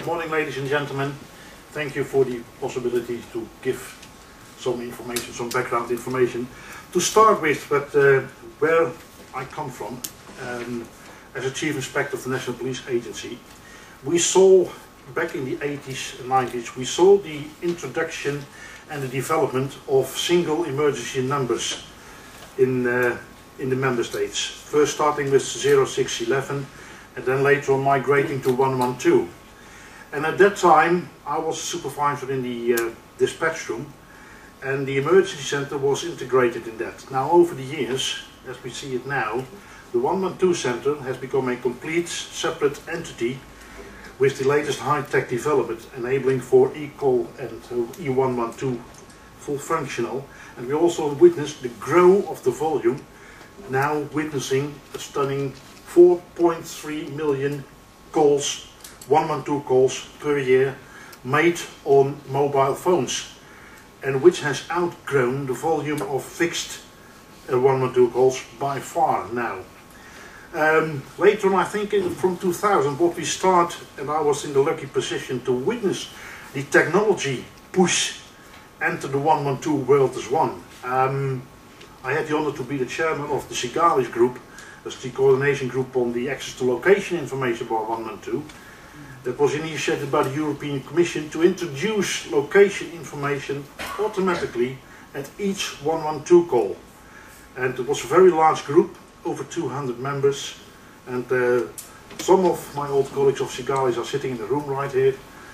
morning, ladies and gentlemen. Thank you for the possibility to give some information, some background information. To start with, where I come from, as a Chief Inspector of the National Police Agency, we saw, back in the 80s and 90s, we saw the introduction and the development of single emergency numbers in the member states. First starting with 0611 and then later on migrating to 112. And at that time I was a supervisor in the dispatch room, and the emergency center was integrated in that. Now over the years, as we see it now, the 112 center has become a complete separate entity with the latest high-tech development, enabling for eCall and E112 full functional. And we also witnessed the growth of the volume, now witnessing a stunning 4.3 million calls, 112 calls per year made on mobile phones, and which has outgrown the volume of fixed 112 calls by far now. Later on, I think from 2000, what we start, and I was in the lucky position to witness the technology push enter the 112 world as one. I had the honor to be the chairman of the Sigalis group, that's the coordination group on the access to location information by 112. That was initiated by the European Commission to introduce location information automatically at each 112 call. And it was a very large group, over 200 members, and some of my old colleagues of Sigalis are sitting in the room right here.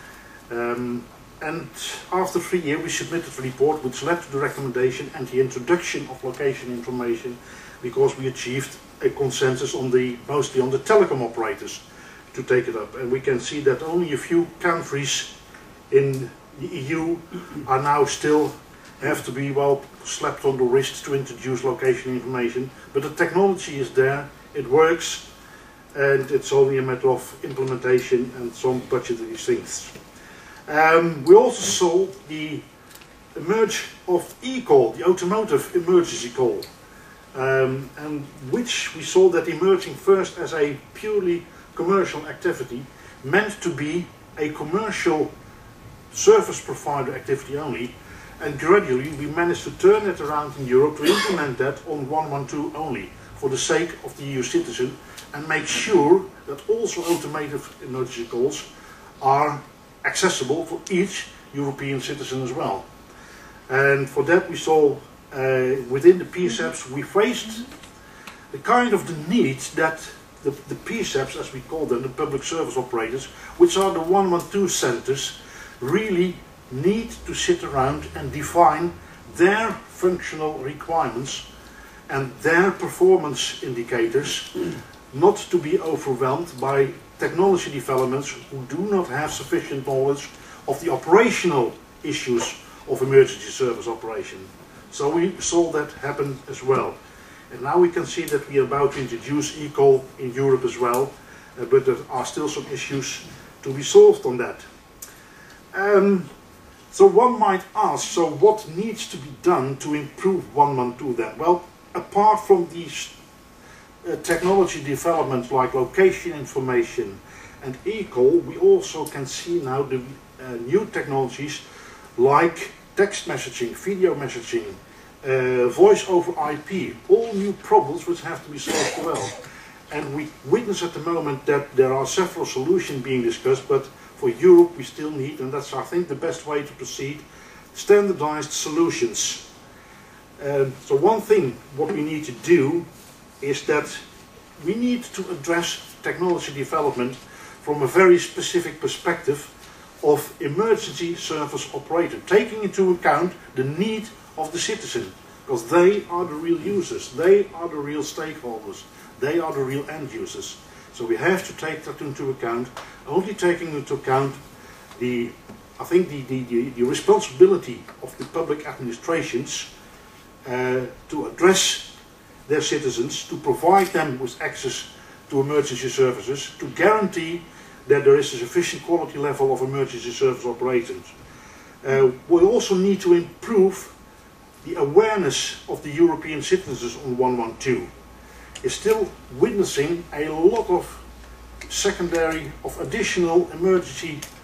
And after 3 years we submitted a report which led to the recommendation and the introduction of location information, because we achieved a consensus on mostly on the telecom operators to take it up. And we can see that only a few countries in the EU are now still have to be well slapped on the wrist to introduce location information, but the technology is there, it works, and it's only a matter of implementation and some budgetary things. We also saw the emerge of eCall, the automotive emergency call, and which we saw that emerging first as a purely commercial activity, meant to be a commercial service provider activity only, and gradually we managed to turn it around in Europe to implement that on 112 only, for the sake of the EU citizen, and make sure that also automated emergency calls are accessible for each European citizen as well. And for that we saw within the PSAPs we faced the kind of the need that the PSAPs, as we call them, the public service operators, which are the 112 centers, really need to sit around and define their functional requirements and their performance indicators, not to be overwhelmed by technology developments who do not have sufficient knowledge of the operational issues of emergency service operation. So we saw that happen as well. And now we can see that we are about to introduce eCall in Europe as well, but there are still some issues to be solved on that. So one might ask, so what needs to be done to improve 112 then? Well, apart from these technology developments like location information and eCall, we also can see now the new technologies like text messaging, video messaging, voice over IP, all new problems which have to be solved as well. And we witness at the moment that there are several solutions being discussed, but for Europe we still need, and that's I think the best way to proceed, standardized solutions. So one thing what we need to do is that we need to address technology development from a very specific perspective of emergency service operator, taking into account the need of the citizen, because they are the real users, they are the real stakeholders, they are the real end users. So we have to take that into account, only taking into account the responsibility of the public administrations to address their citizens, to provide them with access to emergency services, to guarantee that there is a sufficient quality level of emergency service operations. We also need to improve the awareness of the European citizens on 112. Is still witnessing a lot of additional emergency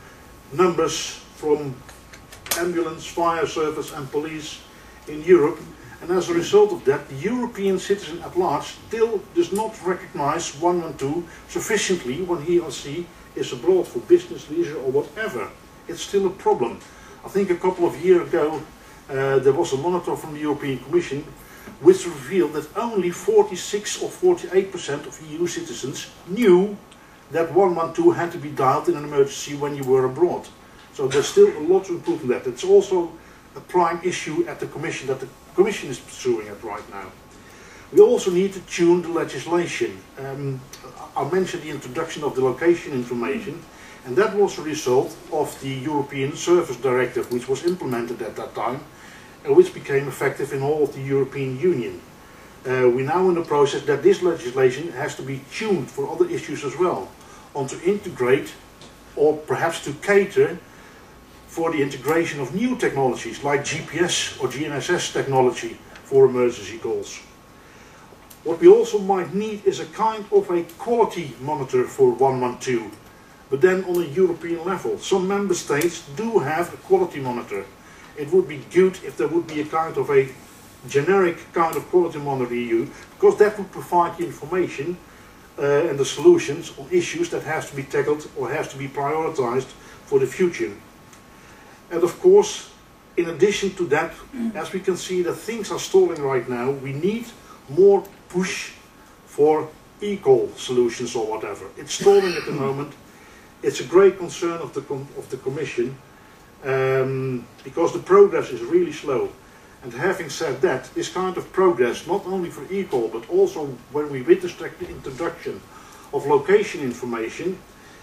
numbers from ambulance, fire service and police in Europe, and as a result of that the European citizen at large still does not recognize 112 sufficiently when he or she is abroad for business, leisure or whatever. It's still a problem. I think a couple of years ago there was a monitor from the European Commission which revealed that only 46 or 48% of EU citizens knew that 112 had to be dialed in an emergency when you were abroad. So there's still a lot to improve in that. It's also a prime issue at the Commission that the Commission is pursuing it right now. We also need to tune the legislation. I mentioned the introduction of the location information, and that was a result of the European Service Directive, which was implemented at that time, and which became effective in all of the European Union. We're now in the process that this legislation has to be tuned for other issues as well, on to integrate or perhaps to cater for the integration of new technologies like GPS or GNSS technology for emergency calls. What we also might need is a kind of a quality monitor for 112, but then on a European level. Some member states do have a quality monitor. It would be good if there would be a kind of a generic kind of quality monitor EU, because that would provide the information and the solutions on issues that have to be tackled or have to be prioritized for the future. And of course, in addition to that, as we can see that things are stalling right now, we need more push for e-call solutions or whatever. It's stalling at the moment. It's a great concern of the Commission because the progress is really slow. And having said that, this kind of progress, not only for e-call, but also when we witness the introduction of location information,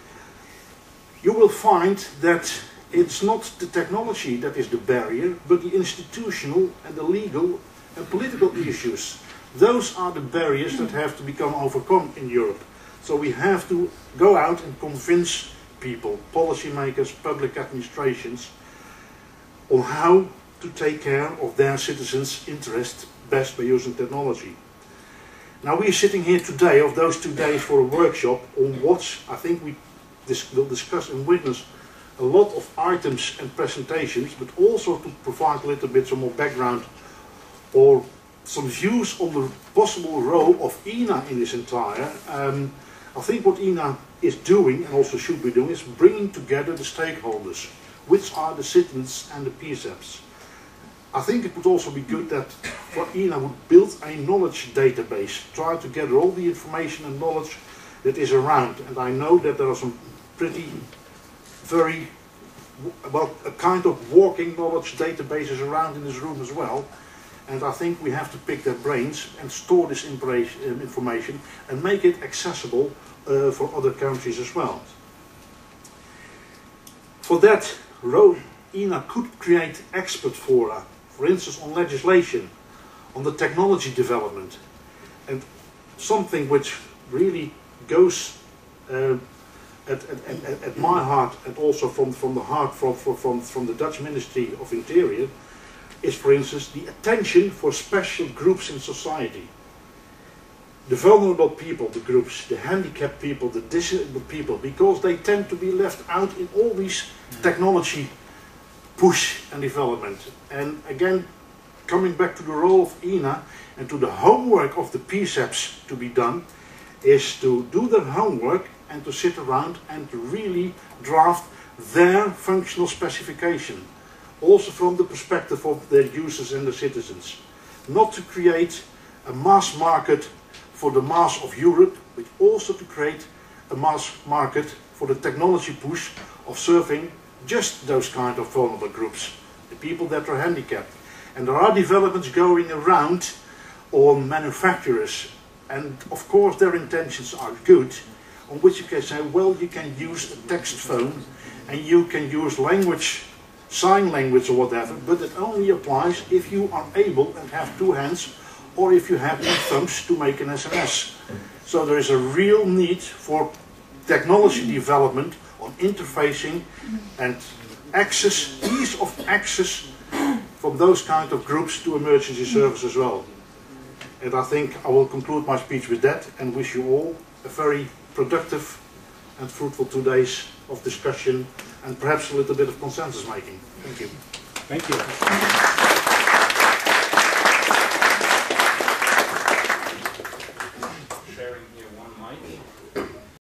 you will find that it's not the technology that is the barrier, but the institutional and the legal and political issues. Those are the barriers that have to become overcome in Europe. So we have to go out and convince people, policymakers, public administrations, on how to take care of their citizens' interests best by using technology. Now we are sitting here today, of those 2 days, for a workshop on what I think we will discuss and witness a lot of items and presentations, but also to provide a little bit some more background or some views on the possible role of ENA in this entire. I think what ENA is doing, and also should be doing, is bringing together the stakeholders, which are the citizens and the PSAPs. I think it would also be good that for ENA would build a knowledge database, try to gather all the information and knowledge that is around. And I know that there are some well, a kind of walking knowledge databases around in this room as well. And I think we have to pick their brains and store this information and make it accessible for other countries as well. For that, ENA could create expert fora, for instance on legislation, on the technology development, and something which really goes at my heart, and also from the heart from the Dutch Ministry of Interior, is, for instance, the attention for special groups in society. The vulnerable people, the groups, the handicapped people, the disabled people, because they tend to be left out in all these technology push and development. And again, coming back to the role of ENA and to the homework of the PSAPs to be done, is to do their homework and to sit around and to really draft their functional specification, also from the perspective of their users and the citizens. Not to create a mass market for the mass of Europe, but also to create a mass market for the technology push of serving just those kind of vulnerable groups, the people that are handicapped. And there are developments going around on manufacturers, and of course their intentions are good, on which you can say, well, you can use a text phone and you can use language, sign language or whatever, but it only applies if you are able and have 2 hands, or if you have 2 thumbs to make an SMS. So there is a real need for technology development on interfacing and access, ease of access from those kind of groups to emergency service as well. And I think I will conclude my speech with that and wish you all a very productive and fruitful 2 days of discussion and perhaps a little bit of consensus making. Thank you. Thank you.